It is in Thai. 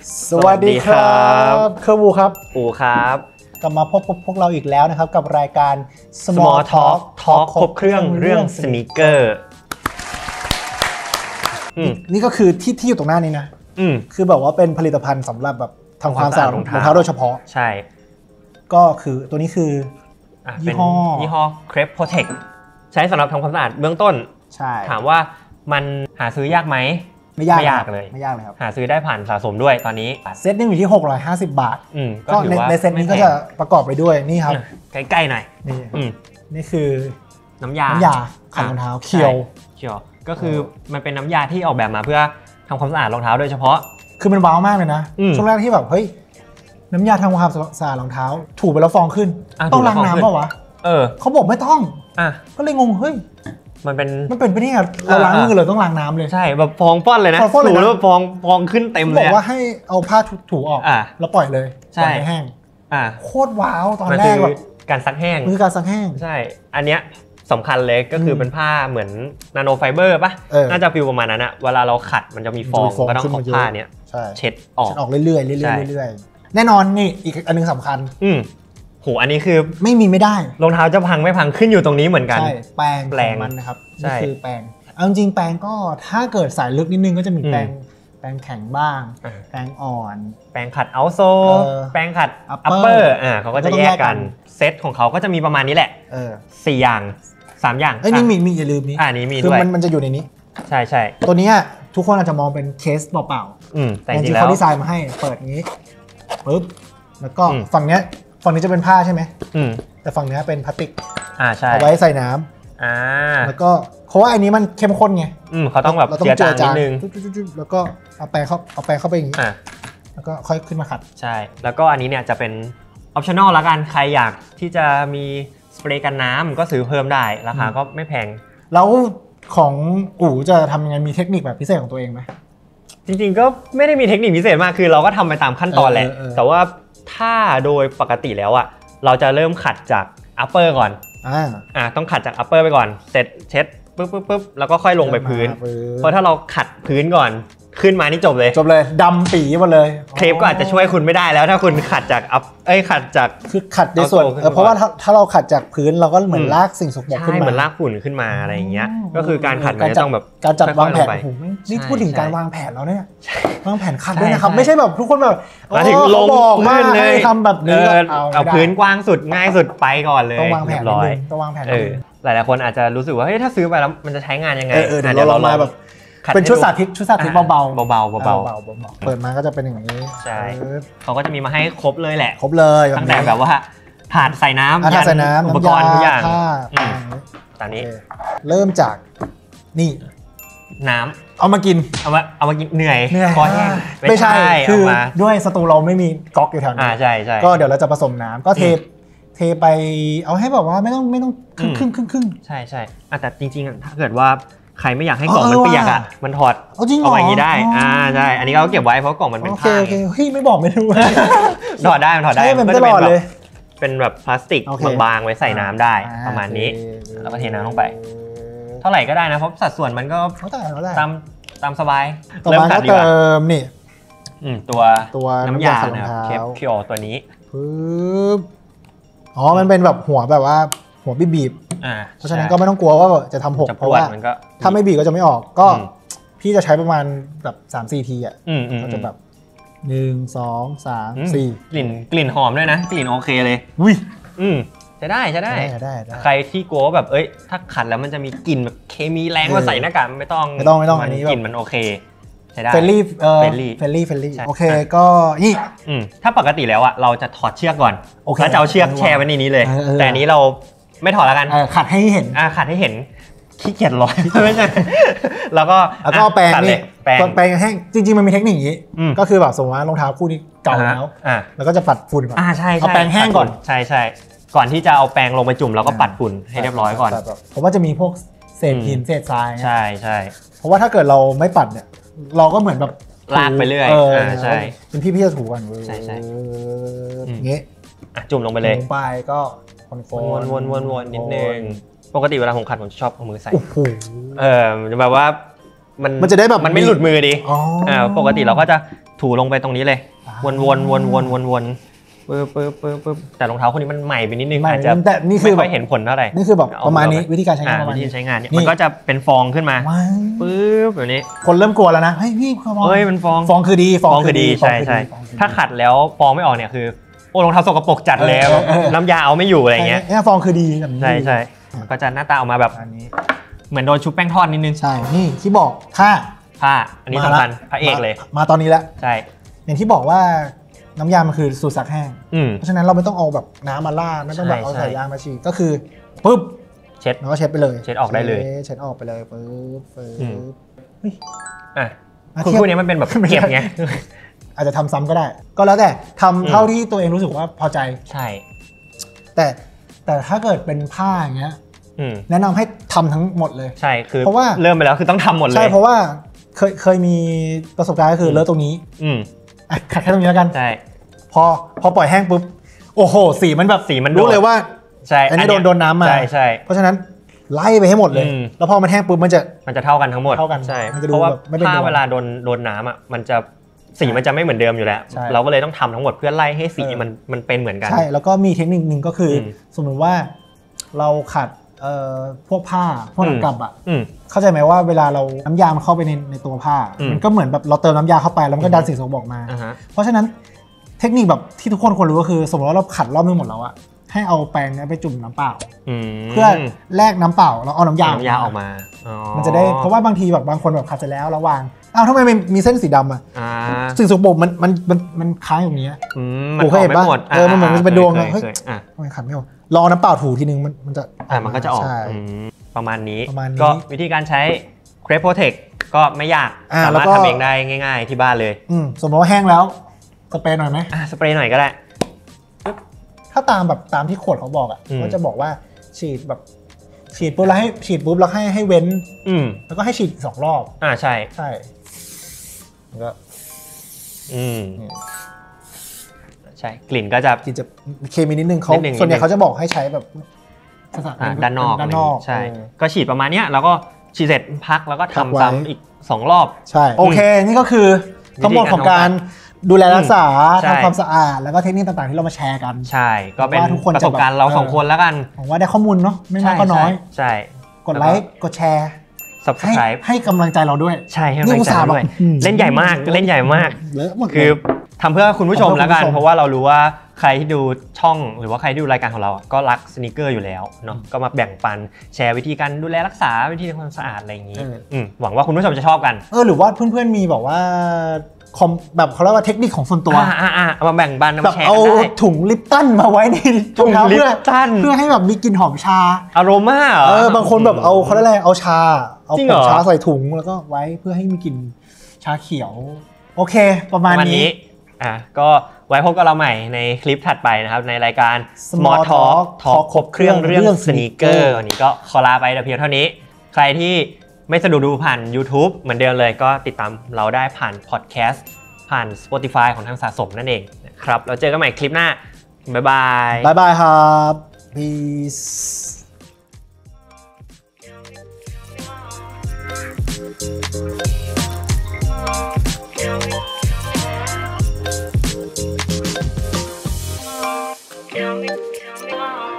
สวัสดีครับเคอร์บูครับอูครับกลับมาพบพวกเราอีกแล้วนะครับกับรายการ Small Talk ครบเครื่องเรื่องสนีกเกอร์นี่ก็คือที่อยู่ตรงหน้านี้นะคือแบบว่าเป็นผลิตภัณฑ์สำหรับแบบทำความสะอาดรองเท้าโดยเฉพาะใช่ก็คือตัวนี้คือยี่ห้อ Crep Protect ใช้สำหรับทำความสะอาดเบื้องต้นใช่ถามว่ามันหาซื้อยากไหมไม่ยากเลยครับหาซื้อได้ผ่านสะสมด้วยตอนนี้เซตนึงอยู่ที่650 บาทก็ในเซตนี้ก็จะประกอบไปด้วยนี่ครับใกล้ๆหน่อยนี่คือน้ำยาขัดรองเท้าเคียวก็คือมันเป็นน้ำยาที่ออกแบบมาเพื่อทำความสะอาดรองเท้าโดยเฉพาะคือมันว้าวมากเลยนะช่วงแรกที่แบบเฮ้ยน้ำยาทำความสะอาดรองเท้าถูไปแล้วฟองขึ้นต้องล้างน้ำเปล่าวะเขาบอกไม่ต้องก็เลยงงเฮ้ยมันเป็นไปได้ไงเราล้างมือเลยต้องล้างน้ำเลยใช่แบบฟองป้อนเลยนะถูแล้วฟองขึ้นเต็มเลยบอกว่าให้เอาผ้าถูออกแล้วปล่อยเลยปล่อยให้แห้งโคตรว้าวตอนแรกแบบการซักแห้งคือการซักแห้งใช่อันเนี้ยสำคัญเลยก็คือเป็นผ้าเหมือนนาโนไฟเบอร์ป่ะน่าจะฟิลประมาณนั้นอะเวลาเราขัดมันจะมีฟองก็ต้องเอาผ้าเนี้ยเช็ดออกเรื่อยๆแน่นอนนี่อีกอันนึงสำคัญโหอันนี้คือไม่ได้รองเท้าจะพังไม่พังขึ้นอยู่ตรงนี้เหมือนกันใช่แปรงมันนะครับนี่คือแปรงเอาจริงแปรงก็ถ้าเกิดสายลึกนิดนึงก็จะมีแปรงแข็งบ้างแปรงอ่อนแปรงขัดเอาโซแปรงขัดอัปเปอร์เขาก็จะแยกกันเซตของเขาก็จะมีประมาณนี้แหละ4 อย่าง3 อย่างนี่มีอย่าลืมนี้นี้มีคือด้วยมันจะอยู่ในนี้ใช่ตัวนี้ทุกคนอาจจะมองเป็นเคสเปล่าแต่จริงๆเขาดีไซน์มาให้เปิดงี้ปึ๊บแล้วก็ฝั่งนี้จะเป็นผ้าใช่ไหมแต่ฝั่งนี้เป็นพลาสติกใช่เอาไว้ใส่น้ำแล้วก็เพราะว่าอันนี้มันเข้มข้นไงเขาต้องแบบเจือจางนิดนึงแล้วก็เอาแปรงเข้าไปอย่างนี้แล้วก็ค่อยขึ้นมาขัดใช่แล้วก็อันนี้เนี่ยจะเป็นออปชั่นอลละกันใครอยากที่จะมีสเปรย์กันน้ำก็ซื้อเพิ่มได้ราคาก็ไม่แพงแล้วของอู๋จะทำยังไงมีเทคนิคแบบพิเศษของตัวเองไหมจริงๆก็ไม่ได้มีเทคนิคพิเศษมากคือเราก็ทำไปตามขั้นตอนแหละแต่ว่าถ้าโดยปกติแล้วเราจะเริ่มขัดจาก upper ก่อนต้องขัดจาก upper ไปก่อนเสร็จเช็ดปึ๊บแล้วก็ค่อยลงไปพื้นเพราะถ้าเราขัดพื้นก่อนขึ้นมานี่จบเลยดำปีหมดเลยเครปก็อาจจะช่วยคุณไม่ได้แล้วถ้าคุณขัดจากขัดจากคือขัดในส่วนเพราะว่าถ้าเราขัดจากพื้นเราก็เหมือนลากสิ่งสกปรกขึ้นมาเหมือนลากฝุ่นขึ้นมาอะไรอย่างเงี้ยก็คือการขัดมันจะต้องแบบการจัดวางแผนนี่พูดถึงการวางแผนแล้วเนี่ยวางแผนขัดด้วยนะครับไม่ใช่แบบทุกคนแบบมาถึงลงพื้นเลยทำแบบนี้เอาพื้นกว้างสุดง่ายสุดไปก่อนเลยต้องวางแผนต้องวางแผนหลายๆคนอาจจะรู้สึกว่าเฮ้ยถ้าซื้อไปแล้วมันจะใช้งานยังไงเดี๋ยวเรามาแบบเป็นชุดสาธิตเบาๆเปิดมาก็จะเป็นอย่างนี้ใช่เขาก็จะมีมาให้ครบเลยแหละครบเลยตั้งแต่แบบว่าถาดใส่น้ำอุปกรณ์ทุกอย่างตอนนี้เริ่มจากนี่น้ำเอามากินเหนื่อยคอแห้งไม่ใช่คือด้วยสตูเราไม่มีก๊อกอยู่แถวนี้ใช่ก็เดี๋ยวเราจะผสมน้ำก็เทไปเอาให้แบบว่าไม่ต้องครึ่งใช่แต่จริงๆถ้าเกิดว่าใครไม่อยากให้กล่องมันเปียกมันถอดเอาไว้อย่างนี้ได้ใช่อันนี้เราเก็บไว้เพราะกล่องมันเป็นผ้าเฮ้ยไม่บอกไม่รู้ถอดได้มันก็จะเป็นแบบพลาสติกบางๆไว้ใส่น้ำได้ประมาณนี้แล้วก็เทน้ำลงไปเท่าไหร่ก็ได้นะเพราะสัดส่วนมันก็ตามสบายเริ่มตัดดีกว่านี่ตัวน้ำยานะครับเคปเคียวตัวนี้ปึ๊บมันเป็นแบบหัวแบบว่าหัวบีบเพราะฉะนั้นก็ไม่ต้องกลัวว่าจะทำหกเพราะว่าถ้าไม่บีบก็จะไม่ออกก็พี่จะใช้ประมาณแบบ 3-4 ทีก็จะแบบ1 2 3 4 กลิ่นหอมด้วยนะกลิ่นโอเคเลยจะได้ใครที่กลัวแบบถ้าขัดแล้วมันจะมีกลิ่นแบบเคมีแรงว่าใส่หน้ากากไม่ต้องอันนี้กลิ่นมันโอเคใช้ได้เฟลลี่โอเคก็นี่ถ้าปกติแล้วเราจะถอดเชือกก่อนแล้วจะเอาเชือกแช่ไว้ในนี้เลยแต่อันนี้เราไม่ถอดแล้วกันขัดให้เห็นขี้เกียจร้อยไม่ใช่แล้วก็แปรงนี่แปรงแห้งจริงๆมันมีเทคนิคอย่างนี้ก็คือแบบสมมติว่ารองเท้าคู่นี้เก่าแล้วก็จะปัดฝุ่นก่อนใช่เอาแปรงแห้งก่อนใช่ก่อนที่จะเอาแปรงลงไปจุ่มแล้วก็ปัดฝุ่นให้เรียบร้อยก่อนเพราะว่าจะมีพวกเศษหินเศษทรายใช่เพราะว่าถ้าเกิดเราไม่ปัดเนี่ยเราก็เหมือนแบบลากไปเรื่อยใช่เป็นพี่จะถูกันใช่เงี้ยจุ่มลงไปเลยไปก็วนนิดนึงปกติเวลาผมขัดผมชอบเอามือใส่แบบว่ามันจะได้แบบมันไม่หลุดมือดีปกติเราก็จะถูลงไปตรงนี้เลยวนปึ๊บแต่รองเท้าคนนี้มันใหม่ไปนิดนึงอาจจะไม่ค่อยเห็นผลเท่าไหร่นี่คือแบบประมาณนี้วิธีการใช้งานประมาณนี้วิธีใช้งานเนี่ยมันก็จะเป็นฟองขึ้นมาปึ๊บแบบนี้คนเริ่มกลัวแล้วนะเฮ้ยพี่มันฟองคือดีฟองคือดีใช่ถ้าขัดแล้วฟองไม่ออกเนี่ยคือโอ้รองเท้าสกปรกจัดแล้วน้ำยาเอาไม่อยู่อะไรเงี้ยเนี่ยฟองคือดีใช่ก็จะหน้าตาออกมาแบบเหมือนโดนชุบแป้งทอดนิดนึงใช่นี่ที่บอกผ้าอันนี้สำคัญพระเอกเลยมาตอนนี้แล้วใช่อย่างที่บอกว่าน้ำยามันคือสูตรซักแห้งเพราะฉะนั้นเราไม่ต้องเอาแบบน้ำมาล่าไม่ต้องแบบเอาสายยางมาฉีดก็คือปุ๊บเช็ดแล้วก็เช็ดไปเลยเช็ดออกได้เลยเช็ดออกไปเลยปุ๊บคู่นี้มันเป็นแบบเก็บไงอาจจะทำซ้ำก็ได้ก็แล้วแต่ทำเท่าที่ตัวเองรู้สึกว่าพอใจใช่แต่ถ้าเกิดเป็นผ้าอย่างเงี้ยแนะนำให้ทำทั้งหมดเลยใช่คือเพราะว่าเริ่มไปแล้วคือต้องทำหมดเลยใช่เพราะว่าเคยมีประสบการณ์ก็คือเลอะตรงนี้ขัดแค่ตรงนี้แล้วกันใช่พอปล่อยแห้งปุ๊บโอ้โหสีมันรู้เลยว่าใช่อันนี้โดนน้ำมาใช่เพราะฉะนั้นไล่ไปให้หมดเลยแล้วพอมันแห้งปุ๊บมันจะเท่ากันทั้งหมดเท่ากันใช่เพราะว่าผ้าเวลาโดนน้ำอ่ะมันจะสีมันจะไม่เหมือนเดิมอยู่แล้วเราก็เลยต้องทำทั้งหมดเพื่อไล่ให้สีมันเป็นเหมือนกันใช่แล้วก็มีเทคนิคนึงก็คือสมมติว่าเราขัดพวกผ้าพวกหนังกลับอ่ะเข้าใจไหมว่าเวลาเราน้ำยามันเข้าไปในตัวผ้ามันก็เหมือนแบบเราเติมน้ำยาเข้าไปแล้วมันก็ดันสิ่งสกปรกมาเพราะฉะนั้นเทคนิคแบบที่ทุกคนควรรู้ก็คือสมมติว่าเราขัดรอบนึงหมดแล้วอะให้เอาแปรงนี้ไปจุ่มน้ำเปล่าเพื่อแลกน้ำเปล่าแล้วเอาน้ำยาออกมามันจะได้เพราะว่าบางทีแบบบางคนแบบขัดเสร็จแล้ววางทำไมมีเส้นสีดำอ่ะสิ่งสกปรกมันค้างอย่างนี้มันเคยเห็นป่ะมันเหมือนมันเป็นดวงเลยเฮ้ยทำไมขัดไม่ออกรอน้ำเปล่าถูทีนึงมันจะออกประมาณนี้ก็วิธีการใช้เครปโปรเทคก็ไม่ยากสามารถทำเองได้ง่ายๆที่บ้านเลยสมมติว่าแห้งแล้วสเปรย์หน่อยไหมสเปรย์หน่อยก็ได้ถ้าตามที่ขวดเขาบอกอ่ะเขาจะบอกว่าฉีดปุ๊บแล้วให้ฉีดปุ๊บแล้วให้เว้นแล้วก็ให้ฉีด2 รอบใช่ก็ใช่กลิ่นก็จะเคมีนิดนึงเขาส่วนใหญ่เขาจะบอกให้ใช้แบบด้านนอกใช่ก็ฉีดประมาณนี้แล้วก็ฉีดเสร็จพักแล้วก็ทำซ้ำอีก2 รอบใช่โอเคนี่ก็คือทั้งหมดของการดูแลรักษาทำความสะอาดแล้วก็เทคนิคต่างๆที่เรามาแชร์กันใช่ก็เป็นประสบการณ์เรา2 คนแล้วกันผมว่าได้ข้อมูลเนาะไม่มากก็น้อยใช่กดไลค์กดแชร์ Subscribe ให้กำลังใจเราด้วยใช่ให้กำลังใจด้วยเล่นใหญ่มากคือทำเพื่อคุณผู้ชมแล้วกันเพราะว่าเรารู้ว่าใครที่ดูช่องหรือว่าใครที่ดูรายการของเราก็รักสนีกเกอร์อยู่แล้วเนาะก็มาแบ่งปันแชร์วิธีการดูแลรักษาวิธีทำความสะอาดอะไรอย่างนี้หวังว่าคุณผู้ชมจะชอบกันหรือว่าเพื่อนๆมีแบบว่าแบบเขาเรียกว่าเทคนิคของส่วนตัวเอามาแบ่งปันมาแชร์กันได้เอาถุงลิปตันมาไว้ในถุงลิปตันเพื่อให้แบบมีกลิ่นหอมชาอโรมาบางคนแบบเอาเขาเรียกอะไรเอาชาเอาผงชาใส่ถุงแล้วก็ไว้เพื่อให้มีกลิ่นชาเขียวโอเคประมาณนี้ก็ไว้พบกับเราใหม่ในคลิปถัดไปนะครับในรายการ Small Talk ครบเครื่องเรื่องสนีกเกอร์วันนี้ก็ขอลาไปแต่เพียงเท่านี้ใครที่ไม่สะดวกดูผ่าน YouTube เหมือนเดิมเลยก็ติดตามเราได้ผ่านพอดแคสต์ผ่าน Spotify ของทางสะสมนั่นเองนะครับแล้วเจอกันใหม่คลิปหน้าบ๊ายบายครับ peace Tell me why.